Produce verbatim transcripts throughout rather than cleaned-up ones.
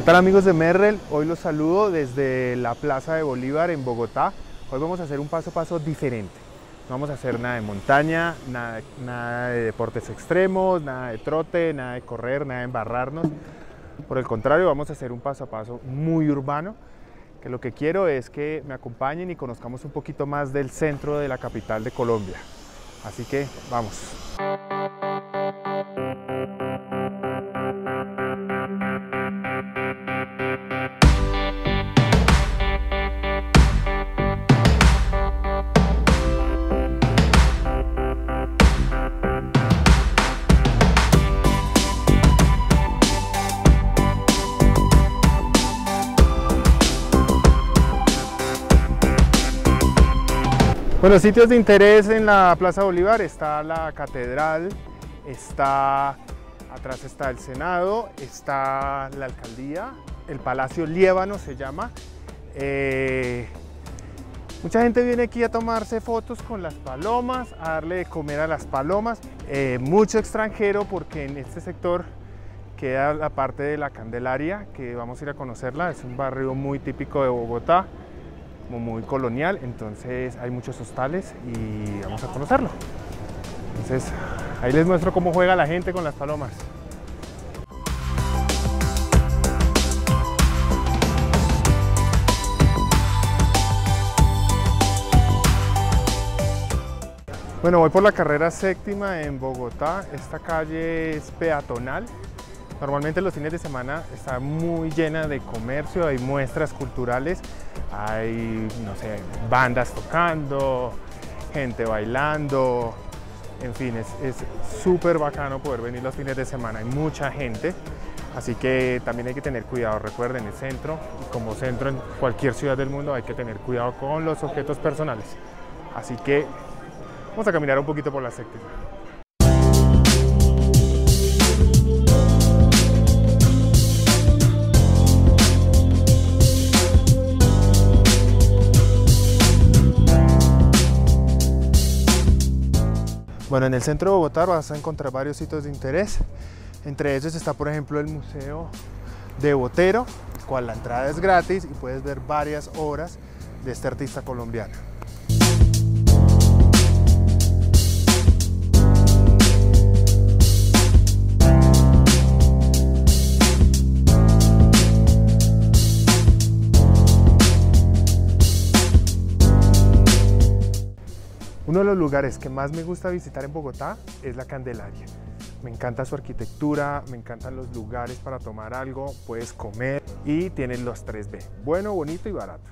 tal amigos de Merrell? Hoy los saludo desde la Plaza de Bolívar en Bogotá. Hoy vamos a hacer un paso a paso diferente. No vamos a hacer nada de montaña, nada, nada de deportes extremos, nada de trote, nada de correr, nada de embarrarnos. Por el contrario, vamos a hacer un paso a paso muy urbano, que lo que quiero es que me acompañen y conozcamos un poquito más del centro de la capital de Colombia. Así que vamos. Bueno, sitios de interés en la Plaza Bolívar: está la Catedral, está atrás está el Senado, está la Alcaldía, el Palacio Liévano se llama. Eh, mucha gente viene aquí a tomarse fotos con las palomas, a darle de comer a las palomas. Eh, mucho extranjero, porque en este sector queda la parte de la Candelaria, que vamos a ir a conocerla. Es un barrio muy típico de Bogotá, muy colonial, entonces hay muchos hostales y vamos a conocerlo. Entonces ahí les muestro cómo juega la gente con las palomas. Bueno, voy por la carrera séptima en Bogotá. Esta calle es peatonal. Normalmente los fines de semana está muy llena de comercio, hay muestras culturales, hay, no sé, bandas tocando, gente bailando, en fin, es súper bacano poder venir los fines de semana, hay mucha gente, así que también hay que tener cuidado. Recuerden, el centro, y como centro en cualquier ciudad del mundo, hay que tener cuidado con los objetos personales. Así que vamos a caminar un poquito por la séptima. Bueno, en el centro de Bogotá vas a encontrar varios sitios de interés. Entre ellos está, por ejemplo, el Museo de Botero, cual la entrada es gratis y puedes ver varias obras de este artista colombiano. Uno de los lugares que más me gusta visitar en Bogotá es la Candelaria. Me encanta su arquitectura, me encantan los lugares para tomar algo, puedes comer y tienen los tres B: bueno, bonito y barato.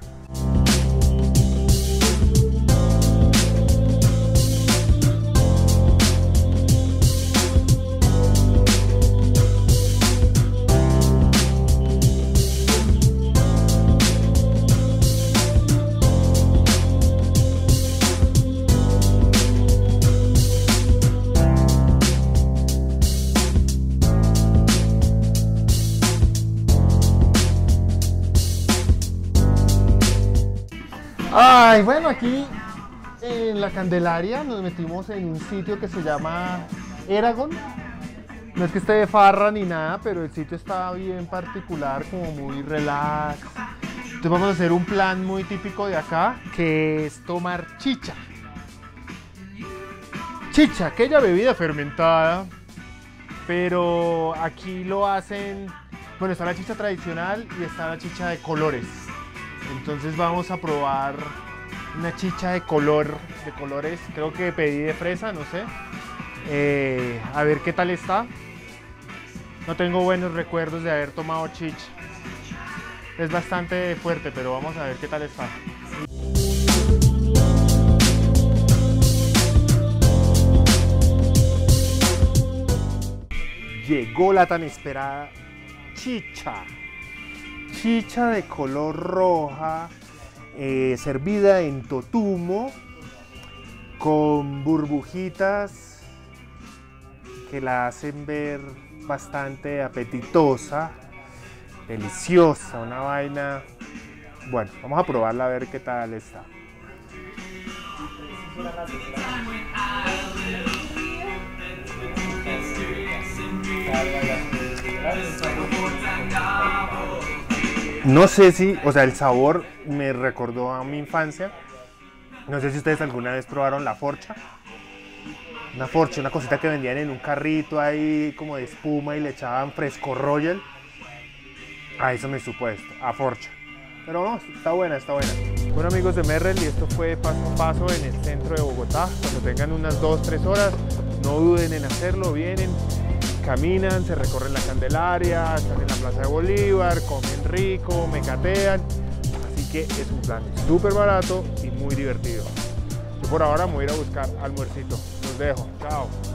Ay, bueno, aquí en la Candelaria nos metimos en un sitio que se llama Eragon. No es que esté de farra ni nada, pero el sitio está bien particular, como muy relax. Entonces vamos a hacer un plan muy típico de acá, que es tomar chicha. Chicha, aquella bebida fermentada, pero aquí lo hacen. Bueno, está la chicha tradicional y está la chicha de colores. Entonces vamos a probar una chicha de color, de colores, creo que pedí de fresa, no sé. Eh, a ver qué tal está. No tengo buenos recuerdos de haber tomado chicha. Es bastante fuerte, pero vamos a ver qué tal está. Llegó la tan esperada chicha. Chicha de color roja, eh, servida en totumo, con burbujitas que la hacen ver bastante apetitosa, deliciosa, una vaina. Bueno, vamos a probarla a ver qué tal está. No sé si, o sea, el sabor me recordó a mi infancia. No sé si ustedes alguna vez probaron la forcha. Una forcha, una cosita que vendían en un carrito ahí como de espuma y le echaban Fresco Royal. A eso me supuesto, a forcha. Pero no, está buena, está buena. Bueno amigos de Merrell, y esto fue paso a paso en el centro de Bogotá. Cuando tengan unas dos, tres horas, no duden en hacerlo, vienen, caminan, se recorren la Candelaria, están en la Plaza de Bolívar, comen rico, mecatean. Así que es un plan súper barato y muy divertido. Yo por ahora me voy a ir a buscar almuercito. Los dejo, chao.